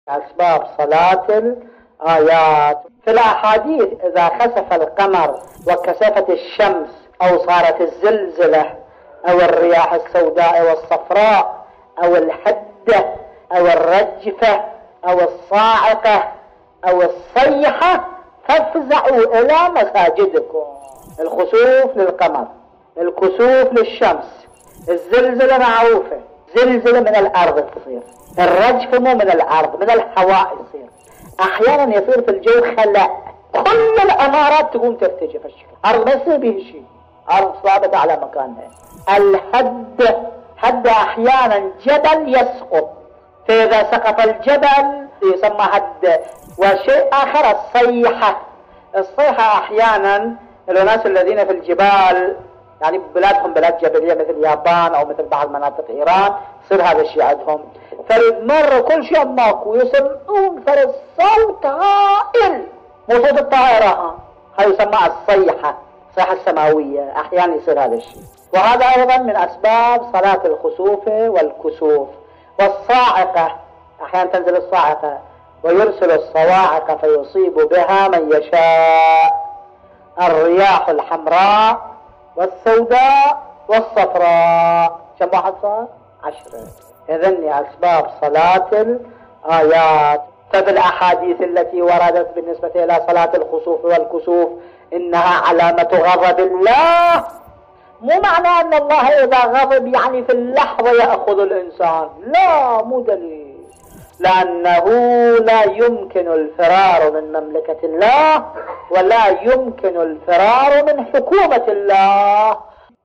أسباب صلاة الآيات. في الأحاديث إذا خسف القمر وكسفت الشمس أو صارت الزلزلة أو الرياح السوداء والصفراء أو الحدة أو الرجفة أو الصاعقة أو الصيحة فافزعوا إلى مساجدكم. الخسوف للقمر، الكسوف للشمس، الزلزلة معروفة، زلزلة من الأرض تصير، الرجف مو من الأرض، من الهواء يصير، أحيانا يصير في الجو خلاء، كل الأمارات تقوم ترتجف الشكل، أرض ما يصير به شيء، أرض ثابتة على مكانها. الهد أحيانا جبل يسقط، فإذا سقط الجبل يسمى هد. وشيء آخر الصيحة أحيانا الناس الذين في الجبال، يعني بلادهم بلاد جبلية مثل اليابان أو مثل بعض مناطق إيران، يصير هذا الشيء عندهم، فمر كل شيء ماكو يسمعون فرد صوت هائل، مو صوت الطائرة، هاي يسمى الصيحة، الصيحة السماوية، أحيانا يصير هذا الشيء. وهذا أيضا من أسباب صلاة الخسوف والكسوف. والصاعقة أحيانا تنزل الصاعقة ويرسل الصواعق فيصيب بها من يشاء. الرياح الحمراء والسوداء والصفراء، كم واحد صار؟ 10. إذن أسباب صلاة الآيات. ففي الأحاديث التي وردت بالنسبة إلى صلاة الخسوف والكسوف إنها علامة غضب الله. مو معنى أن الله إذا غضب يعني في اللحظة يأخذ الإنسان، لا، مو دليل، لأنه لا يمكن الفرار من مملكة الله ولا يمكن الفرار من حكومة الله.